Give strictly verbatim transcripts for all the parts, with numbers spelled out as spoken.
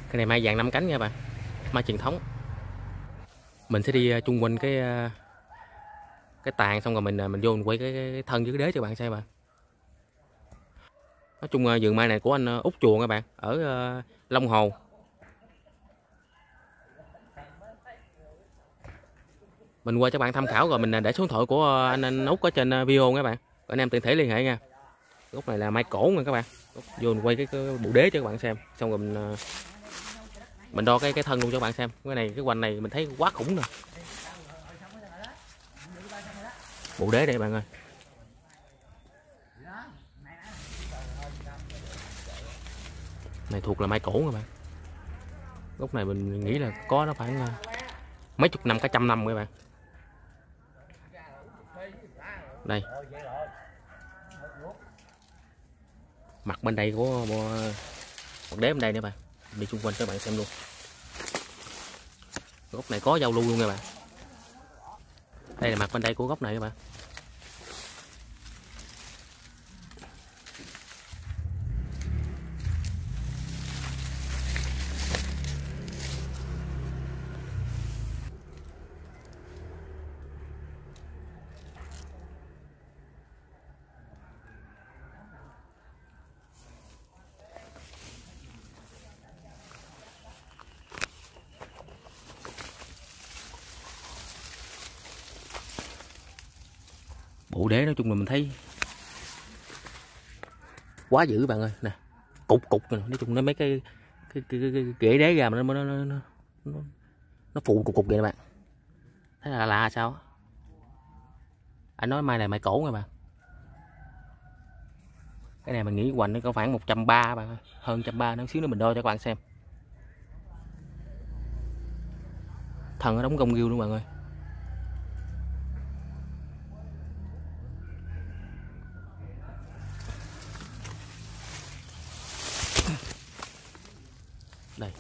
Cái này mai vàng năm cánh nha bạn, mai truyền thống. Mình sẽ đi chung quanh cái cái tàn, xong rồi mình mình vô mình quay cái, cái thân với cái đế cho bạn xem bạn. Nói chung vườn mai này của anh Út Chuồng các bạn, ở Long Hồ. Mình qua cho bạn tham khảo rồi mình để số điện thoại của anh anh Út ở trên video các bạn. Rồi anh em tiện thể liên hệ nha. Gốc này là mai cổ nha các bạn. Vô mình quay cái, cái bộ đế cho các bạn xem, xong rồi mình mình đo cái cái thân luôn cho các bạn xem. Cái này cái hoành này mình thấy quá khủng rồi. Bộ đế đây bạn ơi. Này thuộc là mai cổ các bạn. Gốc này mình nghĩ là có nó khoảng mấy chục năm, cả trăm năm các bạn. Đây. Mặt bên đây của một đế bên đây nữa bạn. Đi xung quanh cho các bạn xem luôn. Gốc này có giao lưu luôn các bạn. Đây là mặt bên đây của gốc này các bạn. Bộ đế nói chung là mình thấy quá dữ bạn ơi nè, cục cục này. Nói chung nó mấy cái cái, cái, cái, cái ghế đế ra mà nó nó nó nó, nó phụ cục cục vậy các bạn. Thấy là lạ sao? Anh nói mai này mai cổ các bạn. Cái này mình nghĩ hoành nó có khoảng một trăm ba mươi bạn ơi, hơn một trăm ba mươi, nó xíu nữa mình đo cho các bạn xem. Thân nó đóng gông ghiêu luôn bạn ơi. Đây.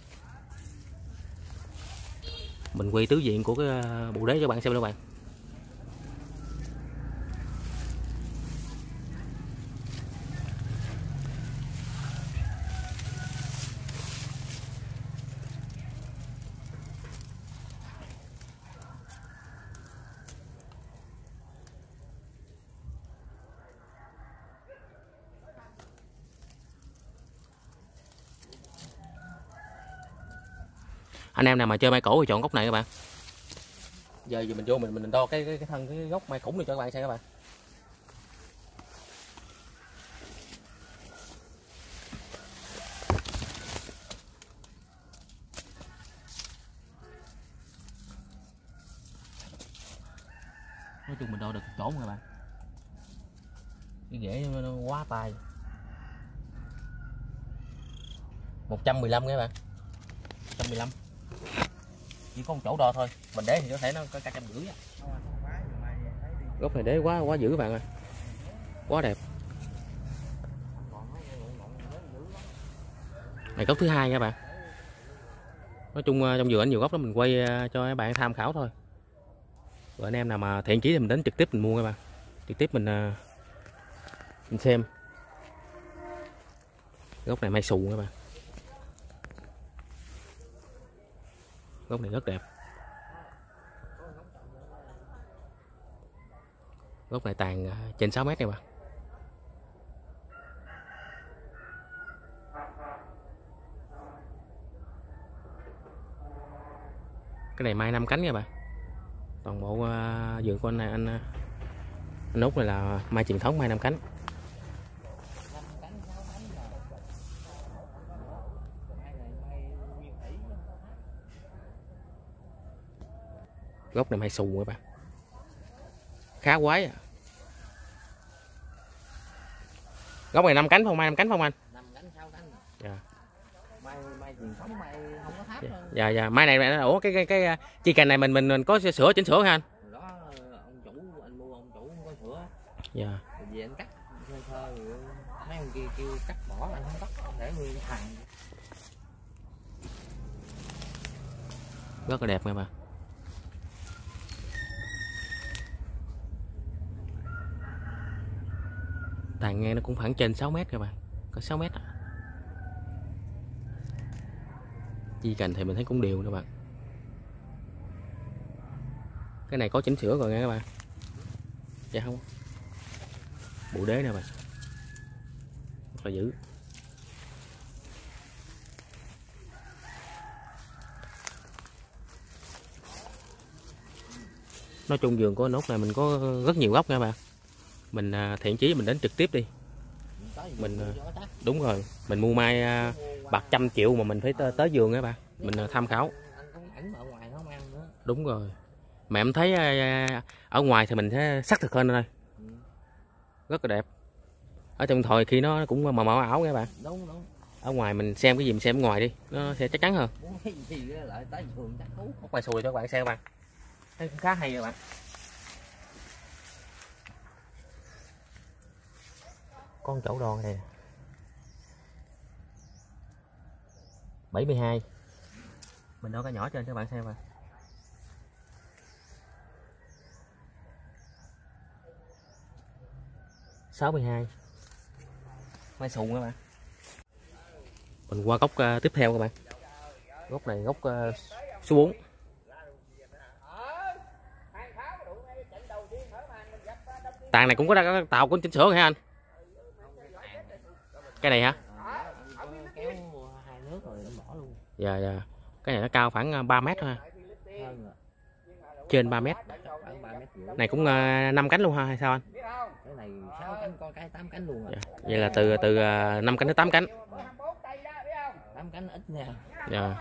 Mình quay tứ diện của cái bộ đế cho bạn xem các bạn. Anh em nào mà chơi mai cổ thì chọn gốc này các bạn. Giờ giờ mình vô mình mình đo cái cái, cái thân cái gốc mai khủng này cho các bạn xem các bạn. Nói chung mình đo được chỗ các bạn. Cái rễ nó quá tay. một trăm mười lăm các bạn. một trăm mười lăm. Chỉ có một chỗ đo thôi, mình để thì có thể nó có cả trăm rưỡi. Gốc này đế quá quá dữ các bạn ơi, quá đẹp. Này gốc thứ hai các bạn. Nói chung trong vườn anh nhiều gốc đó, mình quay cho các bạn tham khảo thôi. Rồi anh em nào mà thiện chí thì mình đến trực tiếp mình mua các bạn, trực tiếp mình mình xem. Gốc này mai xù các bạn. Gốc này rất đẹp. Gốc này tàn trên sáu mét này bạn. Cái này mai năm cánh các bạn. Toàn bộ uh, vườn của anh này anh anh Út này là mai truyền thống mai năm cánh. Gốc này mai xù các bạn. Khá quái à. Gốc này năm cánh không, mai năm cánh không anh? năm cánh sáu cánh. Dạ. Mai mai truyền thống mai không có tháp. Dạ dạ, dạ. Mai này ủa cái cái cái chi cành này mình mình mình có sửa chỉnh sửa hả anh? Đó ông chủ anh mua ông chủ không có sửa. Dạ. Về anh cắt sơ sơ rồi mấy ông kia kêu cắt bỏ anh không cắt để nguyên thằng. Rất là đẹp nha bà. Tàn nghe nó cũng khoảng trên sáu mét các bạn, có sáu mét à. Chi cành thì mình thấy cũng đều các bạn. Cái này có chỉnh sửa rồi nha các bạn. Dạ không. Bộ đế nè bạn. Rất là dữ. Nói chung vườn của anh Út này mình có rất nhiều gốc nha bạn. Mình thiện chí mình đến trực tiếp đi. Mình đúng rồi, mình mua mai bạc trăm triệu mà mình phải tới, tới vườn á bạn. Mình tham khảo. Đúng rồi. Mà em thấy ở ngoài thì mình sẽ sắc thực hơn đây. Rất là đẹp. Ở trong thời khi nó cũng màu màu ảo các bạn. Đúng đúng. Ở ngoài mình xem cái gì mình xem ở ngoài đi, nó sẽ chắc chắn hơn. Một bài xùi cho các bạn xem các bạn. Thấy cũng khá hay các bạn. Con chậu đòn này bảy mươi hai. Mình đo cái nhỏ trên cho các bạn xem mà. sáu mươi hai. Mai sùn các bạn. Mình qua gốc uh, tiếp theo các bạn. Gốc này gốc uh, số bốn. Tàn này cũng có đang tàu có chỉnh sửa hả anh? Cái này hả? Dạ dạ. Cái này nó cao khoảng ba mét thôi. Trên ba mét. Này cũng uh, năm cánh luôn ha hay sao anh? Cái này sáu cánh có cái tám cánh luôn rồi. Dạ. Vậy là từ từ uh, năm cánh đến tám cánh. tám cánh ít nha. Dạ.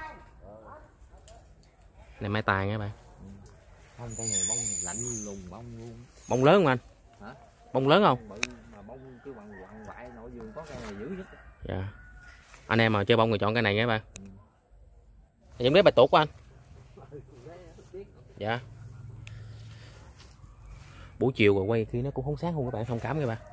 Này mai tàn nha bạn. Không, cây này bông lạnh lùng bông luôn. Bông lớn không anh? Hả? Bông lớn không? Bông mà bông cứ bằng quặng vại nội vườn có cây này dữ nhất. Dạ. Anh em mà chơi bông thì chọn cái này nha bạn. Ừ. Giống đế bạch tuộc của anh. Dạ. Buổi chiều rồi quay khi nó cũng không sáng không các bạn, thông cảm các bạn.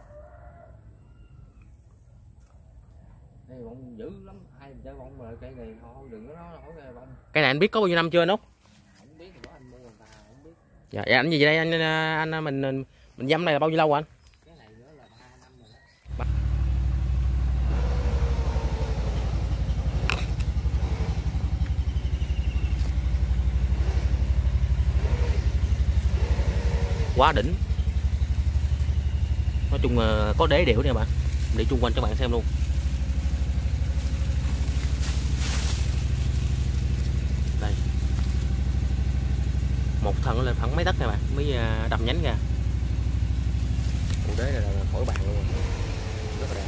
Đây bông dữ lắm, ai chơi bông mà cây này thôi đừng có nói hỏi cây bông. Cái này anh biết có bao nhiêu năm chưa anh Út? Không biết thì anh mua người ta không biết. Dạ, dạ anh gì đây anh anh, anh mình mình dăm này là bao nhiêu lâu rồi anh? Cái này nữa là ba năm rồi đó. Quá đỉnh. Nói chung là có đế điệu nè bạn. Đi chung quanh cho bạn xem luôn. Đây. Một thân lên phẳng mấy tấc nè bạn, mới đâm nhánh ra. Bộ đế này là khỏi bàn luôn. Rất là đẹp.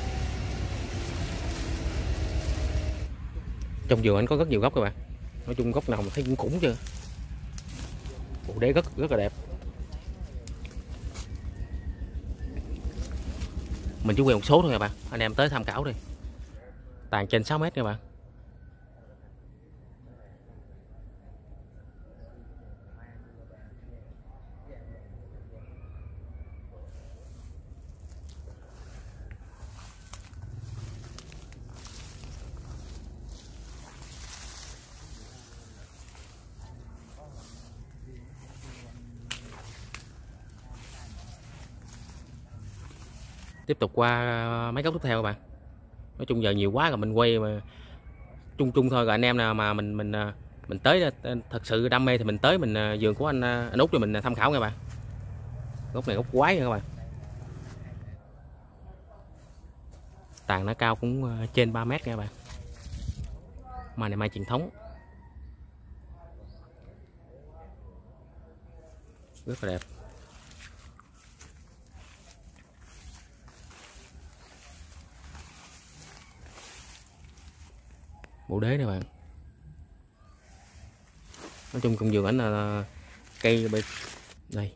Trong vườn anh có rất nhiều gốc các bạn. Nói chung gốc nào mà thấy cũng cũng chưa. Bộ đế rất rất là đẹp. Mình chỉ quay một số thôi các bạn, anh em tới tham khảo đi. Tàn trên sáu mét các bạn. Tiếp tục qua mấy gốc tiếp theo các bạn. Nói chung giờ nhiều quá rồi mình quay mà chung chung thôi, rồi anh em nào mà mình mình mình tới thật sự đam mê thì mình tới mình vườn của anh anh Út cho mình tham khảo nha bạn. Gốc này gốc quái nha các bạn. Tàn nó cao cũng trên ba mét nha các bạn. Mai này mai truyền thống. Rất là đẹp. Bộ đế nè bạn. Nói chung công vườn ảnh là cây đây.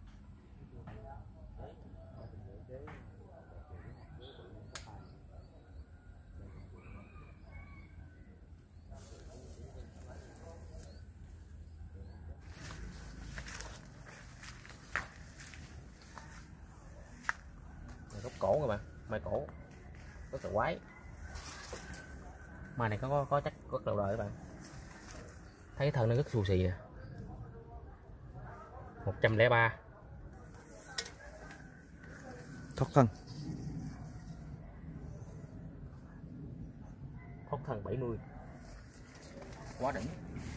Gốc cổ các bạn, mai cổ rất là quái. Mai này có có, có chắc rất đầu đời các bạn. Thấy thân nó rất xù xì nè. một trăm lẻ ba. Thoát thân. Thoát thân bảy mươi. quá đỉnh.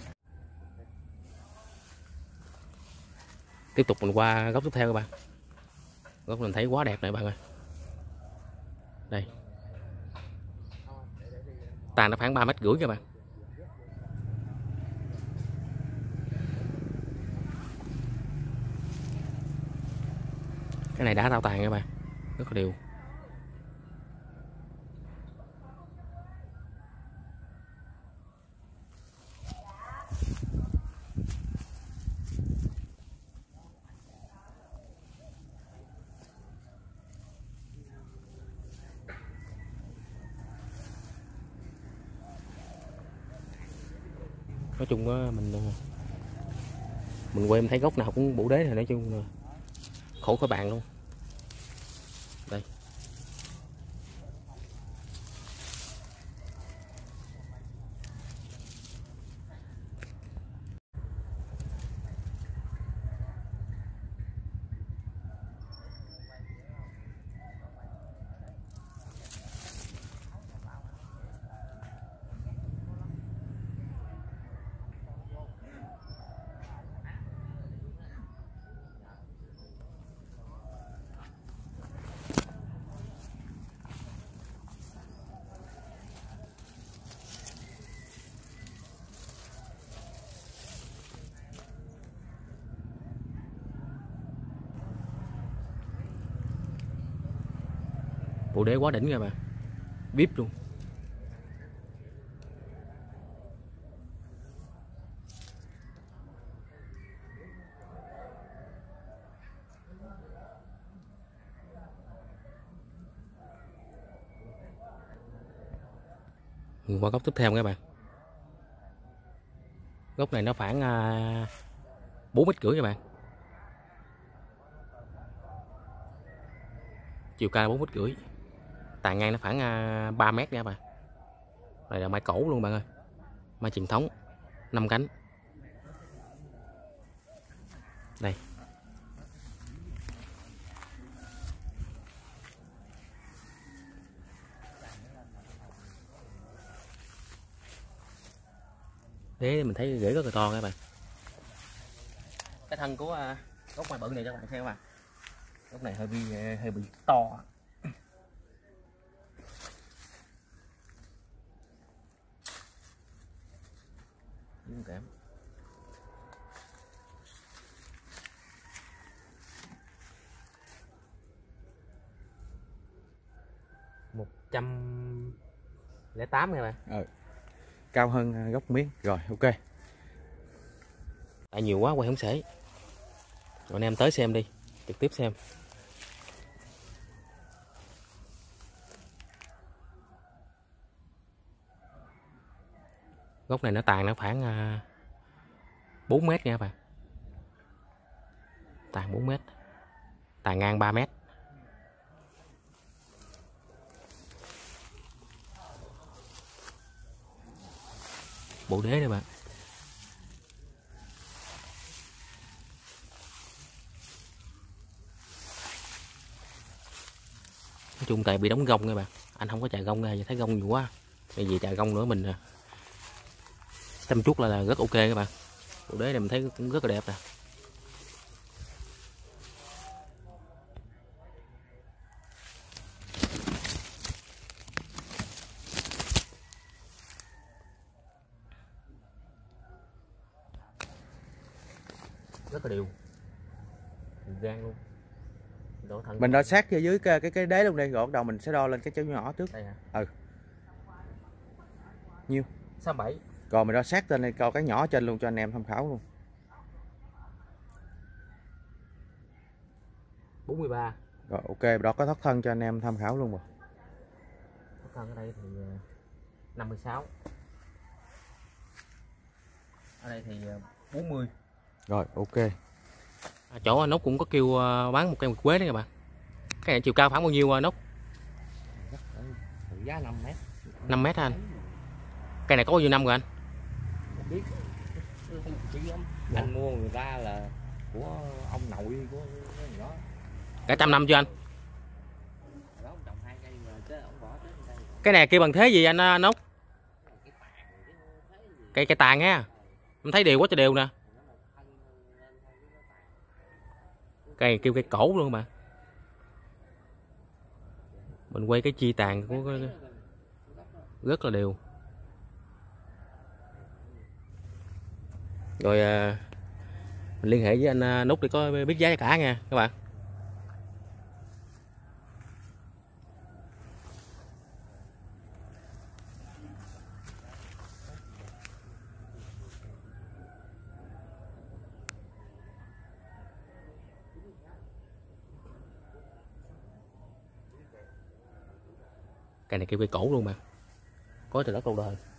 Tiếp tục mình qua góc tiếp theo các bạn. Góc mình thấy quá đẹp này bạn ơi. Đây. Tàn nó khoảng ba mét rưỡi các bạn. Cái này đã tao tàn các bạn. Rất là đều. Nói chung á mình mình quay em thấy gốc nào cũng bổ đế, thì nói chung là khổ các bạn luôn. Đây. Bộ đế quá đỉnh các bạn, vê i pê luôn. Mình qua góc tiếp theo các bạn. Góc này nó khoảng bốn mét rưỡi các bạn. Chiều cao bốn mét rưỡi. Tàn ngang nó khoảng ba mét nha các bạn. Đây là mai cổ luôn bạn ơi. Mai truyền thống năm cánh. Đây. Thế mình thấy rễ rất là to các bạn. Cái thân của gốc mai bự này cho các bạn xem các bạn. Gốc này hơi bị hơi bị to. Đúng kém. một trăm lẻ tám các bạn. Ừ. Cao hơn gốc miếng. Rồi ok. Tại nhiều quá quay không xể. Rồi anh em tới xem đi, trực tiếp xem. Gốc này nó tàn nó khoảng bốn mét nha các bạn. Tàn bốn mét. Tàn ngang ba mét. Bộ đế đây bạn. Nói chung tại bị đóng gông các bạn. Anh không có chạy gông ra, thấy gông nhiều quá. Bây giờ chạy gông nữa mình chăm chút là, là rất ok các bạn. Bộ đế này mình thấy cũng rất là đẹp nè. Rất là đều. Gan luôn. Đổ thân mình đo sát cho dưới cái cái, cái đế luôn đi, rồi bắt đầu mình sẽ đo lên cái cháu nhỏ trước. Đây hả? Ừ. Nhiêu? sáu mươi bảy. Rồi mình đo sát lên đây coi cái nhỏ trên luôn cho anh em tham khảo luôn. bốn mươi ba. Rồi ok, đó có thoát thân cho anh em tham khảo luôn rồi. Thoát thân ở đây thì năm mươi sáu. Ở đây thì bốn mươi. Rồi ok. À, chỗ Nốt cũng có kêu bán một cây nguyệt quế đấy các bạn. Cái này chiều cao khoảng bao nhiêu Nốt? Giá năm mét. năm mét hả anh? Cây này có bao nhiêu năm rồi anh? Không biết. Anh mua người ta là của ông nội của người đó. Cả trăm năm chưa anh? Cái này kêu bằng thế gì anh Nốt? cây cây tàn á, em thấy đều quá trời đều nè. Cây này kêu cây cổ luôn mà. Mình quay cái chi tàn của cái, rất là đều. Rồi à, mình liên hệ với anh Nút để có biết giá cả nha các bạn. Cây này kêu cây cổ luôn mà, có từ rất lâu đời.